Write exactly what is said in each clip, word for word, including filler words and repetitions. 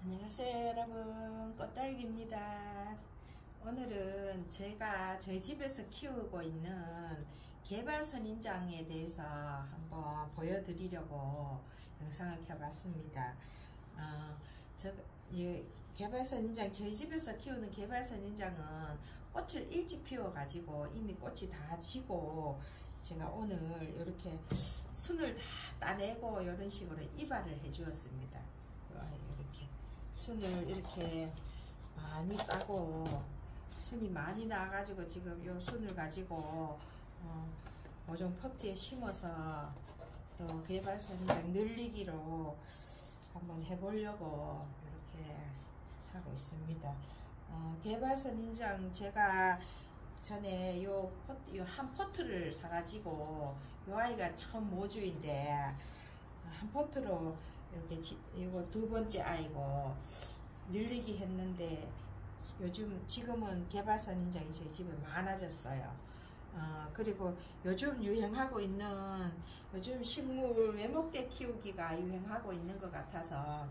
안녕하세요 여러분, 꽃다육입니다. 오늘은 제가 저희 집에서 키우고 있는 개발선인장에 대해서 한번 보여드리려고 영상을 켜봤습니다. 어, 저, 예, 개발선인장, 저희 집에서 키우는 개발선인장은 꽃을 일찍 피워가지고 이미 꽃이 다 지고 제가 오늘 이렇게 순을 다 따내고 이런 식으로 이발을 해 주었습니다. 이렇게 순을 이렇게 많이 따고 순이 많이 나가지고 지금 요 순을 가지고 어, 모종 포트에 심어서 또 개발선인장 늘리기로 한번 해보려고 이렇게 하고 있습니다. 어, 개발선인장 제가 전에 요 포트, 요 한 포트를 사가지고 요 아이가 처음 모주인데 한 포트로 이렇게 지, 이거 두 번째 아이고 늘리기 했는데 요즘 지금은 개발선인장이 저희 집에 많아졌어요. 어, 그리고 요즘 유행하고 있는 요즘 식물 외목대 키우기가 유행하고 있는 것 같아서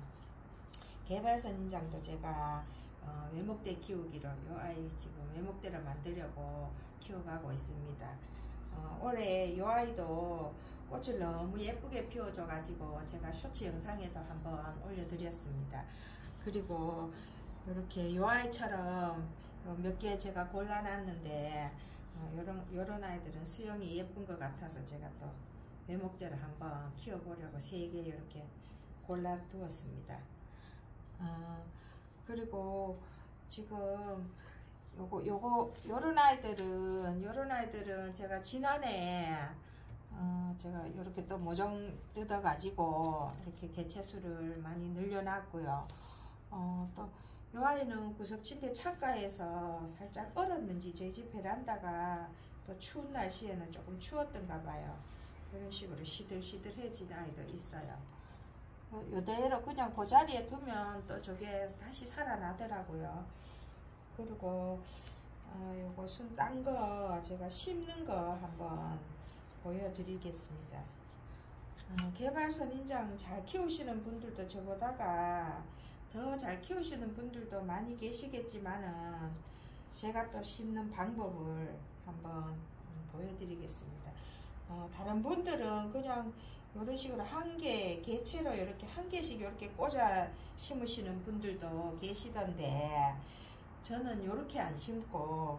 개발선인장도 제가 어, 외목대 키우기로 요 아이 지금 외목대를 만들려고 키워가고 있습니다. 어, 올해 요 아이도 꽃을 너무 예쁘게 피워줘 가지고 제가 쇼츠 영상에도 한번 올려드렸습니다. 그리고 이렇게 요 아이처럼 몇 개 제가 골라놨는데 어, 요런, 요런 아이들은 수영이 예쁜 것 같아서 제가 또 외목대를 한번 키워보려고 세 개 이렇게 골라 두었습니다. 어, 그리고 지금 요거 요거 요런 아이들은 요런 아이들은 제가 지난해 어 제가 이렇게 또 모종 뜯어 가지고 이렇게 개체수를 많이 늘려놨고요. 어 또 요 아이는 구석 침대 창가에서 살짝 얼었는지 저희 집 베란다가 또 추운 날씨에는 조금 추웠던가 봐요. 이런 식으로 시들시들해진 아이도 있어요. 요대로 그냥 그 자리에 두면 또 저게 다시 살아나더라고요. 그리고 아, 요거 순 딴 거 제가 심는 거 한번 보여드리겠습니다. 어, 개발선인장 잘 키우시는 분들도 저보다가 더 잘 키우시는 분들도 많이 계시겠지만은 제가 또 심는 방법을 한번 보여드리겠습니다. 어, 다른 분들은 그냥 이런 식으로 한 개, 개체로 이렇게 한 개씩 이렇게 꽂아 심으시는 분들도 계시던데 저는 이렇게 안 심고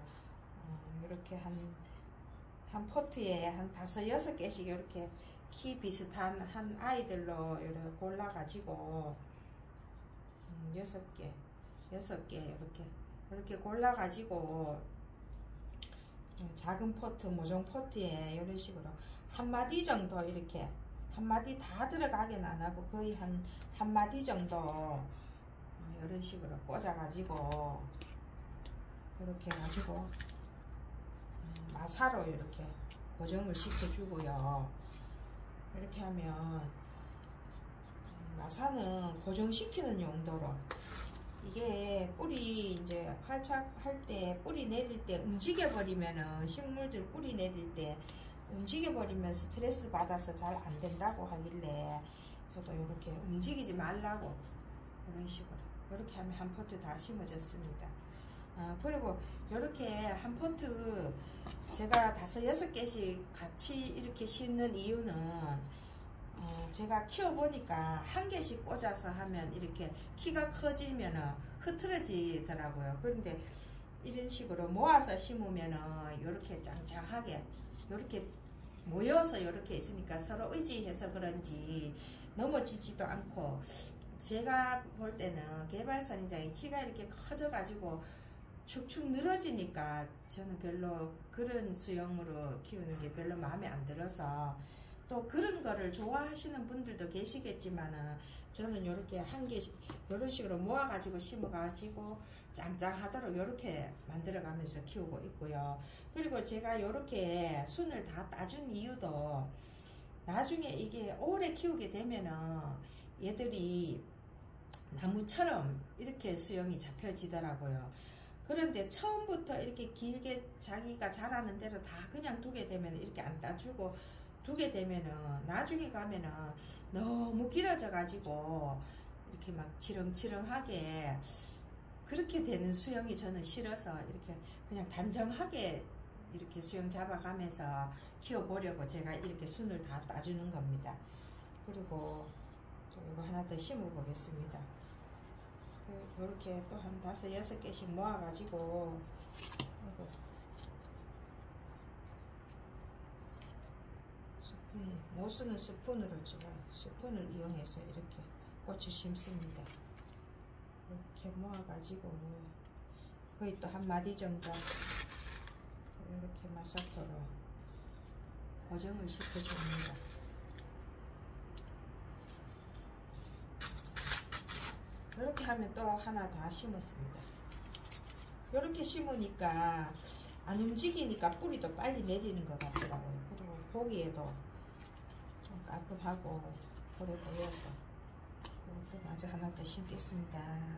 어, 이렇게 한, 한 포트에 한 다섯, 여섯 개씩 이렇게 키 비슷한 한 아이들로 이렇게 골라가지고 음, 여섯 개, 여섯 개 이렇게 이렇게 골라가지고 작은 포트, 모종 포트에 이런 식으로 한 마디 정도 이렇게 한 마디 다 들어가긴 안 하고 거의 한 한 마디 정도 이런 식으로 꽂아 가지고 이렇게 해가지고 마사로 이렇게 고정을 시켜주고요. 이렇게 하면 마사는 고정시키는 용도로 이게 뿌리 이제 활착할 때 뿌리 내릴 때 움직여 버리면은 식물들 뿌리 내릴 때 움직여 버리면 스트레스 받아서 잘 안 된다고 하길래 저도 이렇게 움직이지 말라고 이런 식으로 이렇게 하면 한 포트 다 심어졌습니다. 아, 그리고 이렇게 한 포트 제가 다섯 여섯 개씩 같이 이렇게 심는 이유는 어, 제가 키워보니까 한 개씩 꽂아서 하면 이렇게 키가 커지면은 흐트러지더라고요. 그런데 이런 식으로 모아서 심으면은 이렇게 짱짱하게 이렇게 모여서 이렇게 있으니까 서로 의지해서 그런지 넘어지지도 않고 제가 볼 때는 개발선인장이 키가 이렇게 커져 가지고 축축 늘어지니까 저는 별로 그런 수영으로 키우는 게 별로 마음에 안 들어서 또 그런 거를 좋아하시는 분들도 계시겠지만은 저는 이렇게 한 개씩 이런 식으로 모아 가지고 심어 가지고 짱짱하도록 이렇게 만들어 가면서 키우고 있고요. 그리고 제가 이렇게 순을 다 따준 이유도 나중에 이게 오래 키우게 되면은 얘들이 나무처럼 이렇게 수영이 잡혀지더라고요. 그런데 처음부터 이렇게 길게 자기가 자라는 대로 다 그냥 두게 되면 이렇게 안 따주고 두게 되면은 나중에 가면은 너무 길어져 가지고 이렇게 막 치렁치렁하게 그렇게 되는 수영이 저는 싫어서 이렇게 그냥 단정하게 이렇게 수영 잡아가면서 키워보려고 제가 이렇게 순을 다 따주는 겁니다. 그리고 또 이거 하나 더 심어 보겠습니다. 이렇게 또 한 다섯 여섯 개씩 모아가지고 이거 스푼, 못 쓰는 스푼으로 제가 스푼을 이용해서 이렇게 꽃을 심습니다. 이렇게 모아가지고 거의 또 한 마디 정도 이렇게 마사토로 고정을 시켜줍니다. 이렇게 하면 또 하나 다 심었습니다. 이렇게 심으니까 안 움직이니까 뿌리도 빨리 내리는 것 같더라고요. 그리고 보기에도 좀 깔끔하고 오래 보여서 이것도 마저 하나 더 심겠습니다.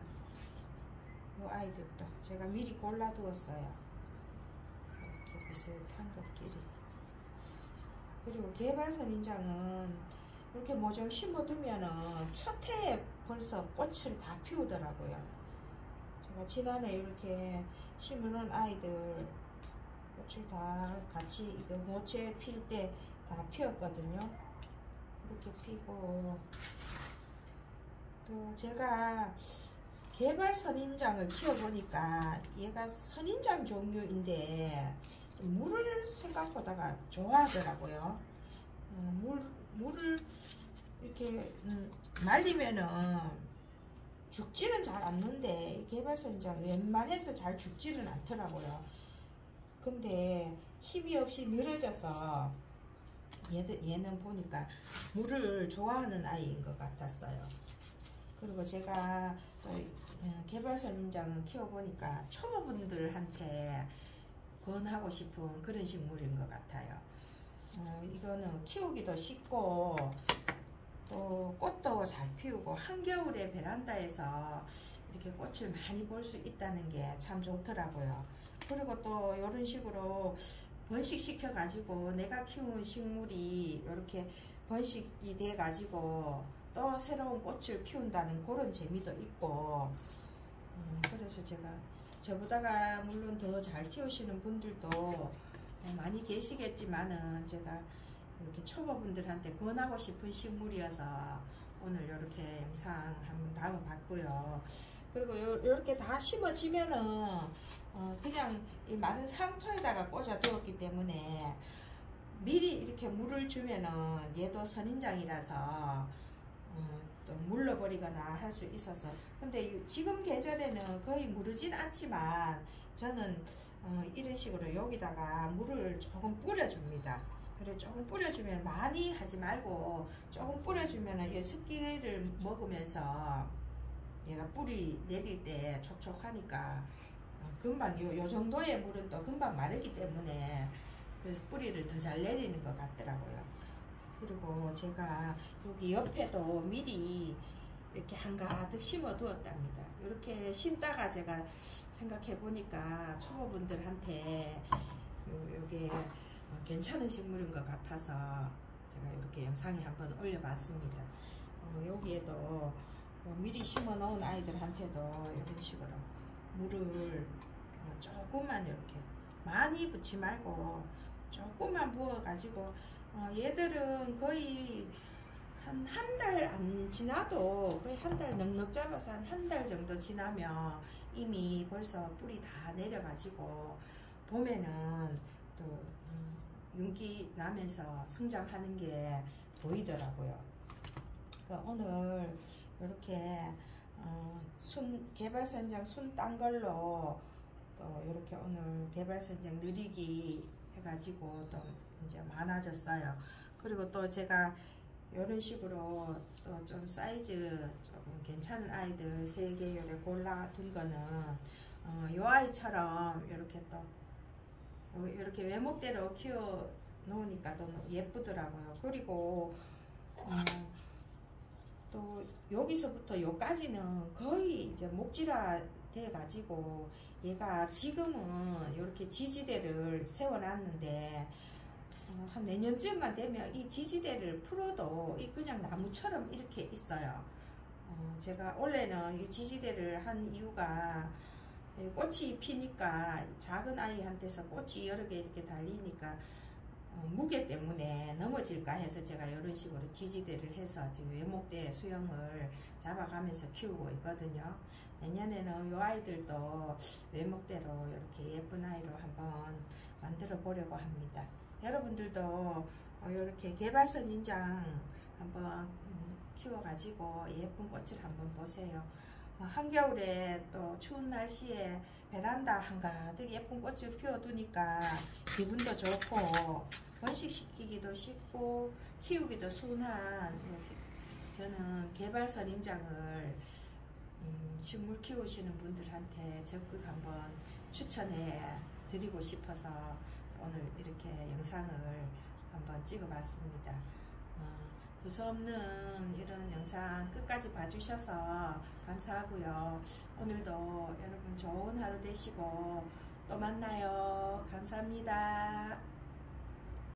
이 아이들도 제가 미리 골라두었어요. 이렇게 비슷한 것끼리. 그리고 개발선인장은 이렇게 모종 심어두면은 첫 해에 벌써 꽃을 다 피우더라고요. 제가 지난해 이렇게 심어놓은 아이들 꽃을 다 같이 이거 모체 필 때 다 피웠거든요. 이렇게 피고 또 제가 개발 선인장을 키워보니까 얘가 선인장 종류인데 물을 생각보다가 좋아하더라고요. 음, 물, 물을 이렇게 음, 말리면은 죽지는 잘 않는데 개발 선인장 웬만해서 잘 죽지는 않더라고요. 근데 힘이 없이 늘어져서 얘들, 얘는 보니까 물을 좋아하는 아이인 것 같았어요. 그리고 제가 또 개발 선인장을 키워보니까 초보분들한테 권하고 싶은 그런 식물인 것 같아요. 어, 이거는 키우기도 쉽고 또 꽃도 잘 피우고 한겨울에 베란다에서 이렇게 꽃을 많이 볼 수 있다는 게 참 좋더라고요. 그리고 또 이런 식으로 번식시켜 가지고 내가 키운 식물이 이렇게 번식이 돼 가지고 또 새로운 꽃을 피운다는 그런 재미도 있고 음, 그래서 제가 저보다가 물론 더 잘 키우시는 분들도 많이 계시겠지만은 제가 이렇게 초보분들한테 권하고 싶은 식물이어서 오늘 이렇게 영상 한번 담아봤고요. 그리고 요, 이렇게 다 심어지면은 어, 그냥 이 마른 상토에다가 꽂아 두었기 때문에 미리 이렇게 물을 주면은 얘도 선인장이라서 어, 또 물러버리거나 할 수 있어서 근데 지금 계절에는 거의 무르진 않지만 저는 어, 이런 식으로 여기다가 물을 조금 뿌려줍니다. 그래 조금 뿌려주면 많이 하지 말고 조금 뿌려주면 이 습기를 먹으면서 얘가 뿌리 내릴 때 촉촉하니까 금방 요, 요 정도의 물은 또 금방 마르기 때문에 그래서 뿌리를 더 잘 내리는 것 같더라고요. 그리고 제가 여기 옆에도 미리 이렇게 한가득 심어 두었답니다. 이렇게 심다가 제가 생각해 보니까 초보분들한테 요, 요게 괜찮은 식물인 것 같아서 제가 이렇게 영상에 한번 올려봤습니다. 어, 여기에도 어, 미리 심어 놓은 아이들한테도 이런 식으로 물을 어, 조금만 이렇게 많이 붓지 말고 조금만 부어 가지고 어, 얘들은 거의 한 한 달 안 지나도 거의 한 달 넉넉 잡아서 한 한 달 정도 지나면 이미 벌써 뿌리 다 내려 가지고 봄에는 또 음, 윤기 나면서 성장하는 게 보이더라고요. 그러니까 오늘 이렇게 어, 순 개발선장 순 딴 걸로 또 이렇게 오늘 개발선장 느리기 해가지고 또 이제 많아졌어요. 그리고 또 제가 이런 식으로 또 좀 사이즈 조금 괜찮은 아이들 세 개 요래 골라 둔 거는 어, 요 아이처럼 이렇게 또 이렇게 외목대로 키워 놓으니까 너무 예쁘더라고요. 그리고 어, 또 여기서부터 요까지는 거의 이제 목질화 돼 가지고 얘가 지금은 이렇게 지지대를 세워 놨는데 어, 한 내년쯤만 되면 이 지지대를 풀어도 이 그냥 나무처럼 이렇게 있어요. 어, 제가 원래는 이 지지대를 한 이유가 꽃이 피니까 작은 아이한테서 꽃이 여러 개 이렇게 달리니까 어, 무게 때문에 넘어질까 해서 제가 이런 식으로 지지대를 해서 지금 외목대 수영을 잡아가면서 키우고 있거든요. 내년에는 이 아이들도 외목대로 이렇게 예쁜 아이로 한번 만들어 보려고 합니다. 여러분들도 이렇게 개발선 인장 한번 키워가지고 예쁜 꽃을 한번 보세요. 한겨울에 또 추운 날씨에 베란다 한가득 예쁜 꽃을 피워두니까 기분도 좋고 번식시키기도 쉽고 키우기도 순한, 저는 개발선 인장을 음, 식물 키우시는 분들한테 적극 한번 추천해 드리고 싶어서 오늘 이렇게 영상을 한번 찍어 봤습니다. 어, 두서없는 이런 영상 끝까지 봐주셔서 감사하고요. 오늘도 여러분 좋은 하루 되시고 또 만나요. 감사합니다.